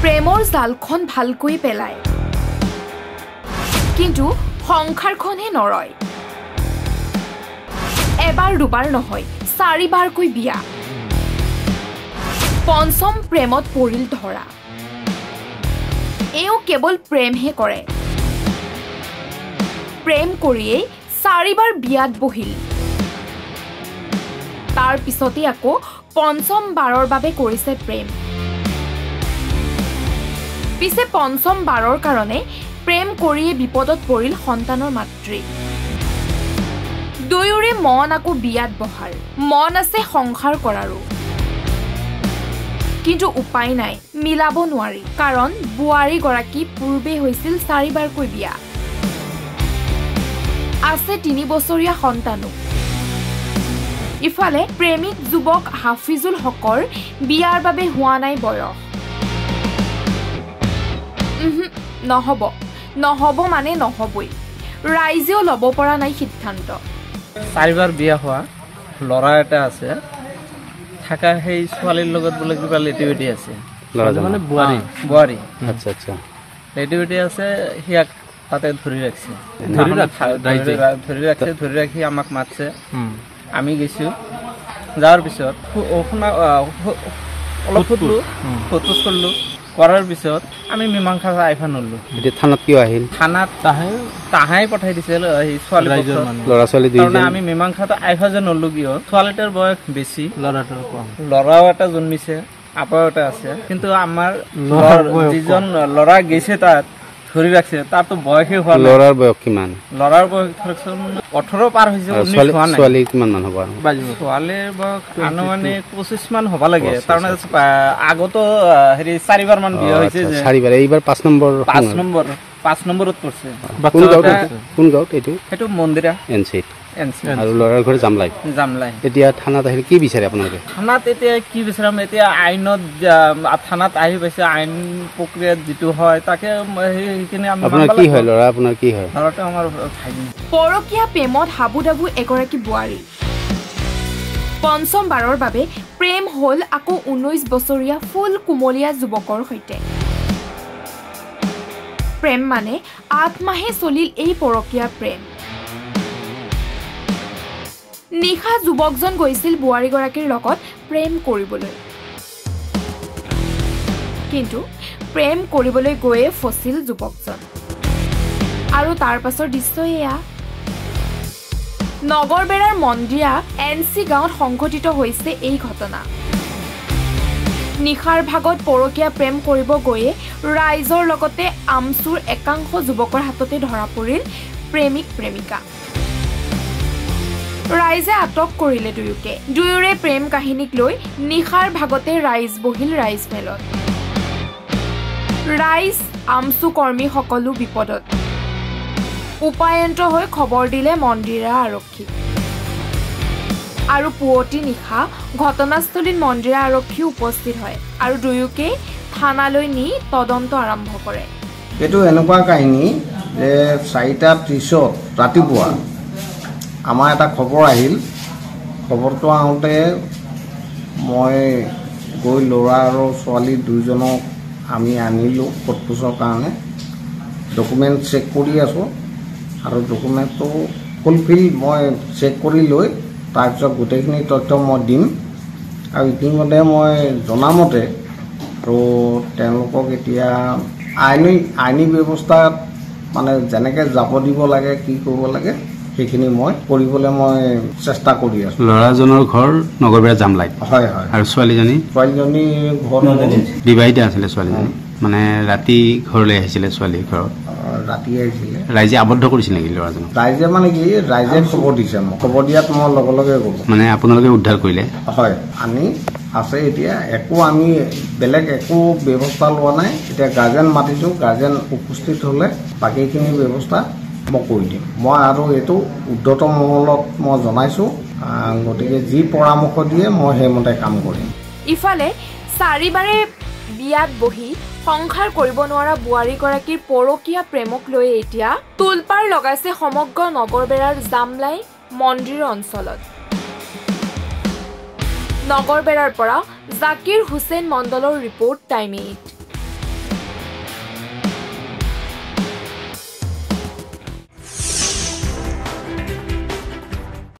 প্ৰেমৰ জালখন ভালকৈ পেলায় কিন্তু সংসাৰখনহে নৰয় এবাৰ দুবাৰ নহয় 4 বাৰকৈ বিয়া পঞ্চম প্ৰেমত পৰিল ধৰা এও কেৱল প্ৰেমহে কৰে প্ৰেম কৰিয়েই 4 বাৰ বিয়াত বহিল তাৰ পিছতে আকৌ পঞ্চম বাৰৰ বাবে কৰিছে প্ৰেম পিছে পঞ্চম বাৰৰ কাৰণে প্ৰেম কৰিয়ে বিপদত পৰিল সন্তানৰ মাতৃ দুয়োৰে মন আকৌ বিয়াত বহাৰ মন আছে সংসাৰ কৰাৰো কিন্তু উপায় নাই মিলাব নোৱাৰি কাৰণ বুৱাৰী গৰাকী পূৰ্বে হৈছিল 4 বাৰকৈ বিয়া আছে 3 বছৰীয়া সন্তানো ইফালে প্ৰেমিক যুৱক হাফিজুল হকৰ বিয়াৰ বাবে হোৱা নাই বয়স নহব মানে নহবই ৰাইজেও ল'ব পৰা নাই সিদ্ধান্ত 4 বাৰ বিয়া হোৱা লৰা এটা আছে থাকা সেই ছোৱালীৰ লগত বোলে কিবা লেটিভিটি আছে মানে বুৱাৰী আচ্ছা আচ্ছা লেটিভিটি আছে হিয়াক তাতে ধৰি ৰাখি আমাক মাতছে আমি গৈছো যাওয়ার পিছত অলপ ফুটলো ফটোজ করলো করার পিছত আমি মীমাংসা আইফা নললো থানাত কিয় আহিল থানাত তাহাই পঠাই দিছিল ল'ৰা ছোৱালী আমি মীমাংসাটো আইফা যে নললো কিয় ছোৱালীটাৰ বয়স বেছি ল'ৰাও এটা জন্মিছে আপাও এটা আছে কিন্তু আমাৰ যিজন ল'ৰা গৈছে তাত ধৰি ৰাখছে তার তো বয়সে হোৱা নাই ল'ৰাৰ বয়স কিমান ল'ৰাৰ বয়স 18 পাৰ হৈছে 19 হোৱা নাই ছোৱালী কিমান মান হ'ব ছোৱালীৰ বয়স আনুমানিক 25 মান হ'ব লাগে কাৰণ আগতো হেৰি 4 বাৰ মান বিয়া হৈছে যে 4 বাৰ এইবাৰ 5 নম্বৰত পৰছে কোন গাঁৱত এইটো মন্দিৰা এনসি আৰু ল'ৰাৰ ঘৰ জামলাই এতিয়া থানাত আহিলে কি বিচাৰে আপোনালোকে থানাত এতিয়া কি বিচাৰাম এতিয়া আইনত থানাত আহি পাইছে আইন প্ৰক্ৰিয়াত যিটো হয় তাকে সেইখিনি আমি আপোনাৰ কি হয় ল'ৰা আপোনাৰ কি হয় ল'ৰাটো আমাৰ ভাইটি পৰকীয়া প্ৰেমত হাবুডাবু এগৰাকী বুৱাৰী পঞ্চম বাৰৰ বাবে প্ৰেম হ'ল আকৌ 19 বছৰীয়া ফুল কুমলীয়া যুৱকৰ সৈতে প্ৰেম মানে 8 মাহে চলিল এই পৰকীয়া প্ৰেম নিশা যুৱকজন গৈছিল বুৱাৰীগৰাকীৰ লগত প্ৰেম কৰিবলৈ কিন্তু প্ৰেম কৰিবলৈ গৈয়ে ফচিল যুৱকজন আৰু তাৰ পাছৰ দৃশ্য এয়া নগৰবেৰাৰ মন্দিৰা এনসি গাঁৱত সংঘটিত হৈছে এই ঘটনা নিশাৰ ভাগত পৰকীয়া প্ৰেম কৰিব গৈয়ে ৰাইজৰ লগতে আমচুৰ একাংশ যুৱকৰ হাততে ধৰা পৰিল প্ৰেমিক প্ৰেমিকা ৰাইজে আটক কৰিলে দুয়োৰে প্ৰেম কাহিনীক লৈ নিশাৰ ভাগতে ৰাইজ বহিল ৰাইজ মেলত ৰাইজ আমচু কৰ্মী সকলো বিপদত উপায়ন্ত হৈ খবৰ দিলে মন্দিৰা আৰক্ষী আৰু পুৱতি নিশা ঘটনাস্থলীত মন্দিৰা আৰক্ষী উপস্থিত হয় আৰু দুয়োকে থানালৈ নি তদন্ত আৰম্ভ কৰে এইটো এনেকুৱা কাহিনী যে 4:30 ৰাতিপুৱা আমাৰ এটা খবৰ আহিল খবৰটো আহোঁতে মই গৈ ল'ৰা আৰু ছোৱালী দুইজনক আমি আনিলোঁ ফটোছৰ কাৰণে ডকুমেণ্ট চেক কৰি আছোঁ আৰু ডকুমেণ্টটো ফুলফিল মই চেক কৰি লৈ তাৰপিছত গোটেইখিনি তথ্য মই দিম আৰু ইতিমধ্যে মই জনামতে আৰু তেওঁলোকক এতিয়া আইনী ব্যৱস্থাত মানে যেনেকৈ যাব দিব লাগে কি কৰিব লাগে সেইখিনি মই কৰিবলৈ মই চেষ্টা কৰি আছোঁ ল'ৰাজনৰ ঘৰ নগৰবেৰা জামলাই হয় আৰু ছোৱালীজনী ঘৰ বিবাহিতা আছিলে ছোৱালীজনী মানে ৰাতি ঘৰলৈ আহিছিলে ছোৱালীৰ ঘৰত ৰাতি আহিছিলে ৰাইজে আবদ্ধ কৰিছিল নেকি ল'ৰাজনক ৰাইজে মানে কি ৰাইজে খবৰ দিছে মোক খবৰ দিয়াত মই লগে লগে গ'লো মানে আপোনালোকে উদ্ধাৰ কৰিলে হয় আনি আছে এতিয়া একো আমি বেলেগ একো ব্যৱস্থা লোৱা নাই এতিয়া গাৰ্জেন মাতিছোঁ গাৰ্জেন উপস্থিত হ'লে বাকীখিনি ব্যৱস্থা মই কৰি দিম মই আৰু এইটো উদ্ধত মহলত মই জনাইছোঁ গতিকে যি পৰামৰ্শ দিয়ে মই সেইমতে কাম কৰিম ইফালে 4 বাৰে বিয়াত বহি সংসাৰ কৰিব নোৱাৰা বুৱাৰীগৰাকীৰ পৰকীয়া প্ৰেমক লৈ এতিয়া তুলপাৰ লগাইছে সমগ্ৰ নগৰবেৰাৰ জামলাই মন্দিৰ অঞ্চলত নগৰবেৰাৰ পৰা জাকিৰ হুছেইন মণ্ডলৰ ৰিপৰ্ট টাইম 8